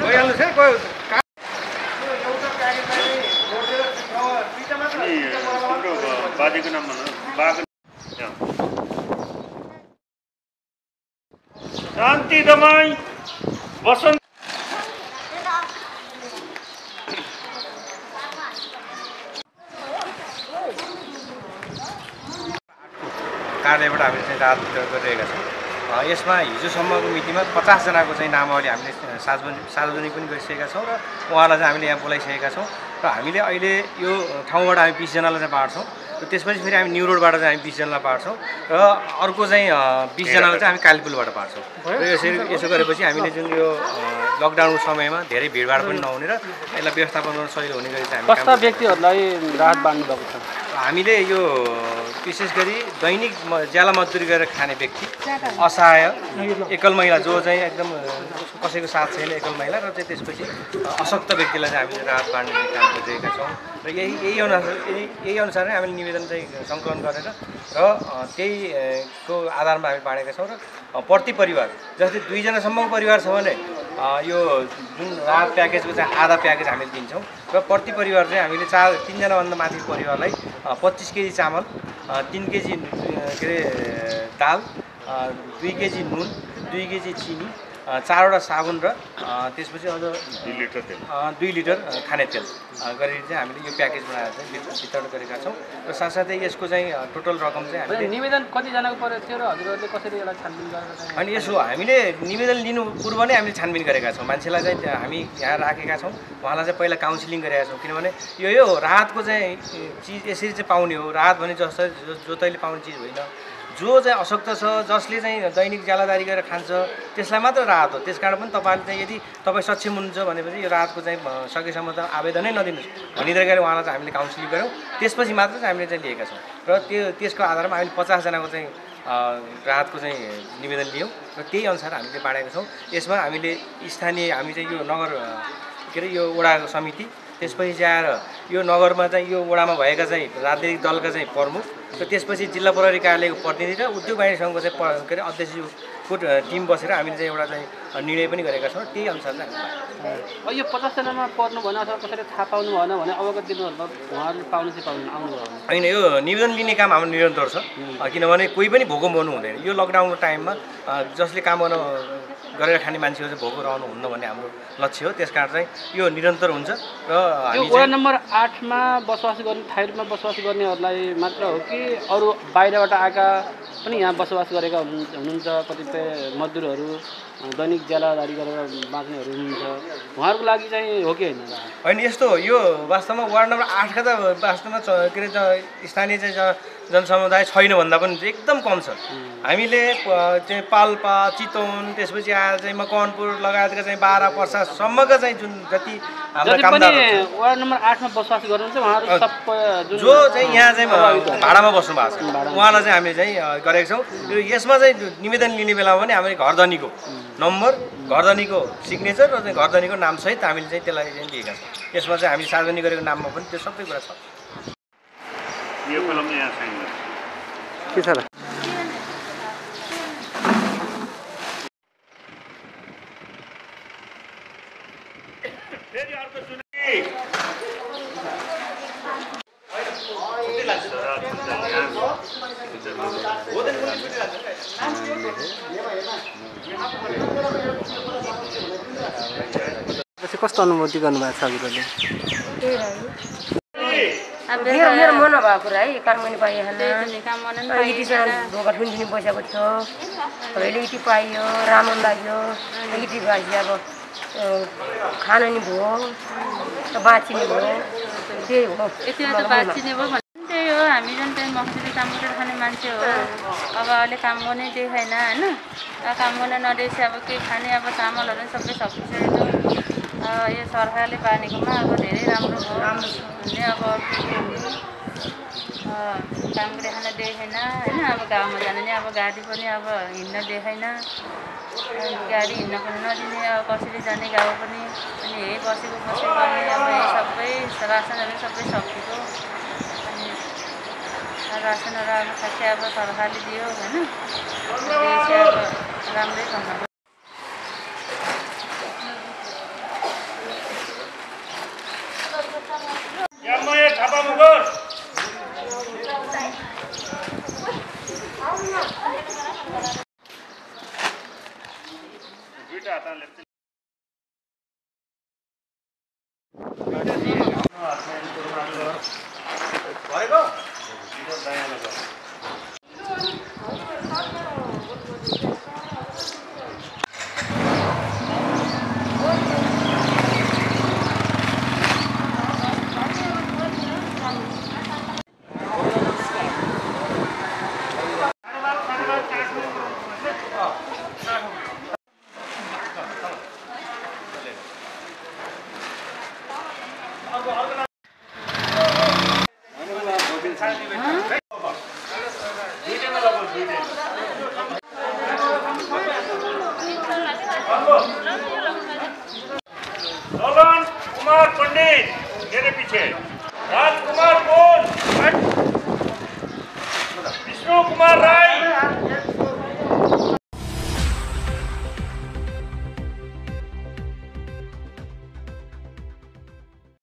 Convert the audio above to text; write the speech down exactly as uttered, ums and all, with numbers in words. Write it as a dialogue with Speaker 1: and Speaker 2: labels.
Speaker 1: भइहाल्छ है कोही
Speaker 2: बाजेको नाम बाको शान्ति दमाई बसन्त
Speaker 1: कार्यालयबाट हामीले चाहिँ राहत वितरण गरिरहेका छौँ। यसमा हिजोसम्मको मितिमा पचासजनाको चाहिँ नामावली हामीले सार्वजनिक सार्वजनिक पनि गरिसकेका छौँ र उहाँलाई चाहिँ हामीले यहाँ बोलाइसकेका छौँ र हामीले अहिले यो ठाउँबाट हामी बिसजनालाई चाहिँ बाँड्छौँ र त्यसपछि फेरि हामी न्यु रोडबाट चाहिँ हामी बिसजनालाई बाँड्छौँ र अर्को चाहिँ बिसजनालाई चाहिँ हामी कालीपुलबाट बाँड्छौँ र यसरी यसो गरेपछि हामीले जुन यो लकडाउनको समयमा धेरै भिडभाड पनि नहुने र यसलाई व्यवस्थापन गर्न सजिलो हुने गरी चाहिँ
Speaker 3: कस्ता व्यक्तिहरूलाई राहत बाँड्नु भएको छ?
Speaker 1: हामीले यो विशेष गरी दैनिक ज्याला मजदुरी गरेर खाने व्यक्ति, असहाय, एकल महिला जो चाहिँ एकदम कसैको साथ छैन एकल महिला र चाहिँ त्यसपछि अशक्त व्यक्तिलाई चाहिँ हामीले राहत बाँड्ने काम गरिरहेका छौँ र यही यही अनुसार यही यही अनुसार नै हामीले निवेदन चाहिँ सङ्कलन गरेर र त्यहीको आधारमा हामी बाँडेका छौँ र प्रति परिवार जस्तै दुईजनासम्मको परिवार छ भने यो जुन राहत प्याकेजको चाहिँ आधा प्याकेज हामीले दिन्छौँ र प्रति परिवार चाहिँ हामीले चार तिनजनाभन्दा माथिको परिवारलाई पच्चिस केजी चामल, तिन केजी के अरे दाल, दुई केजी नुन, दुई केजी चिनी, चारवटा साबुन र त्यसपछि अझ
Speaker 2: दुई लिटर तेल
Speaker 1: दुई लिटर खाने तेल गरेर चाहिँ हामीले यो प्याकेज बनाएर चाहिँ वितरण गरेका छौँ र साथसाथै यसको चाहिँ टोटल रकम चाहिँ हामीले
Speaker 3: निवेदन कतिजनाको परेको थियो र हजुरहरूले कसरी यसलाई छानबिन गरेर
Speaker 1: अनि यसो हामीले निवेदन लिनु पूर्व नै हामीले छानबिन गरेका छौँ। मान्छेलाई चाहिँ हामी यहाँ राखेका छौँ, उहाँलाई चाहिँ पहिला काउन्सिलिङ गरेका छौँ किनभने यो यो राहतको चाहिँ चिज यसरी चाहिँ पाउने हो। राहत भने जस्तो जो तैले पाउने चिज होइन, जो चाहिँ अशक्त छ, जसले चाहिँ दैनिक ज्यालादारी गरेर खान्छ त्यसलाई मात्र राहत हो। त्यस कारण पनि तपाईँले चाहिँ यदि तपाईँ सक्षम हुनुहुन्छ भनेपछि यो राहतको चाहिँ सकेसम्म त आवेदनै नदिनुहोस् भनिदिएर गएर उहाँलाई चाहिँ हामीले काउन्सिलिङ गऱ्यौँ, त्यसपछि मात्र चाहिँ हामीले चाहिँ लिएका छौँ र त्यो त्यसको आधारमा हामीले पचासजनाको चाहिँ राहतको चाहिँ निवेदन लियौँ र त्यही अनुसार हामीले बाँडेका छौँ। यसमा हामीले स्थानीय हामी चाहिँ यो नगर के अरे यो वडा समिति, त्यसपछि चाहिँ आएर यो नगरमा चाहिँ यो वडामा भएका चाहिँ राजनीतिक दलका चाहिँ प्रमुख र त्यसपछि जिल्ला प्रहरी कार्यालयको प्रतिनिधि र उद्योग वाणिज्य सङ्घको चाहिँ के अरे अध्यक्षको टिम बसेर हामीले चाहिँ एउटा चाहिँ निर्णय पनि गरेका छौँ। त्यही अनुसार चाहिँ
Speaker 3: हामी यो पचासजनामा पर्नु भएन अथवा कसैले थाहा पाउनु भएन भने अवगत दिनुभयो उहाँहरूले पाउनु चाहिँ पाउनु आउनुभयो
Speaker 1: होइन। यो निवेदन लिने काम हाम्रो निरन्तर छ किनभने कोही पनि भोको मर्नु हुँदैन। यो लकडाउनको टाइममा जसले काम गर्न गरेर खाने मान्छेहरू चाहिँ भोको रहनु हुन्न भन्ने हाम्रो लक्ष्य हो। त्यस कारण चाहिँ यो निरन्तर हुन्छ र हामी
Speaker 3: वडा नम्बर आठमा बसोबास गर्ने थायी रूपमा बसोबास गर्नेहरूलाई मात्र हो कि अरू बाहिरबाट आएका पनि यहाँ बसोबास गरेका हुनुहुन्छ? कतिपय मजदुरहरू दैनिक ज्यालादारी गरेर बाँच्नेहरू हुनुहुन्छ, उहाँहरूको लागि चाहिँ हो कि होइन?
Speaker 1: होइन, यस्तो हो। यो वास्तवमा वार्ड नम्बर आठका त वास्तवमा के अरे स्थानीय चाहिँ जनसमुदाय छैन भन्दा पनि एकदम कम छ। हामीले चाहिँ पाल्पा, चितवन, त्यसपछि आएर चाहिँ मकवानपुर लगायतका चाहिँ बाह्र पर्सासम्मका चाहिँ जुन जति हाम्रो कामदार
Speaker 3: वार्ड नम्बर आठमा बसोबास गर्नुहुन्छ उहाँहरू सबै
Speaker 1: जो चाहिँ यहाँ चाहिँ भाडामा बस्नु भएको छ उहाँलाई चाहिँ हामीले चाहिँ गरेका छौँ। यसमा चाहिँ निवेदन लिने बेलामा पनि हामीले घरधनीको नम्बर, घरधनीको सिग्नेचर र चाहिँ घरधनीको नामसहित हामीले चाहिँ त्यसलाई चाहिँ दिएका छौँ। यसमा चाहिँ हामीले सार्वजनिक गरेको नाममा पनि त्यो सबै कुरा छ।
Speaker 2: यो कलमले यहाँ साइन गर्छ
Speaker 3: के छ र?
Speaker 2: फेरि अर्को सुने
Speaker 3: कस्तो अनुभूति गर्नुभएको छ हजुरहरूले?
Speaker 4: मेरो मेरो मन नभएको कुरा है, काम गर्ने पाइएन, इटीसँग ढोका ठुल्ठुली बसेको थियो, अहिले इटी पाइयो, राम्रो लाग्यो। इटी भएपछि अब खान नि भयो, बाँचिने भयो, त्यही हो।
Speaker 5: यतिमा त बाँचिने भयो भने त्यही हो। हामी जुन चाहिँ मजदुरी काम गरेर खाने मान्छे हो, अब अहिले काम गर्ने देखाएन होइन, काम गर्न नदेखेपछि अब के खाने, अब चामलहरू सबै सकिसकेको। यो सरकारले बाँधेकोमा अब धेरै राम्रो भयो भन्ने। अब काम गरेर खान देखेन होइन, अब गाउँमा जानु नि अब गाडी पनि अब हिँड्न देखाएन, गाडी हिँड्न पनि नदिने, अब कसरी जाने गाउँ पनि। अनि यही बसेको बसेको गर्ने, अब यही सबै रासनहरू सबै सकिएको। अनि रासनहरू अब खासै अब सरकारले दियो होइन, अब राम्रै छ।
Speaker 2: दुईटा हातले
Speaker 1: भएको
Speaker 2: ललन कुमार पंडित मेरे पीछे, राजकुमार कौन, विष्णु कुमार राय